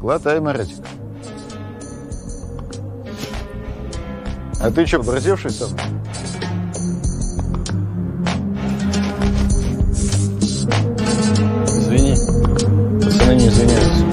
Глотай, Маратик. А ты что, подразевшись там? Извини. Пацаны не извиняются.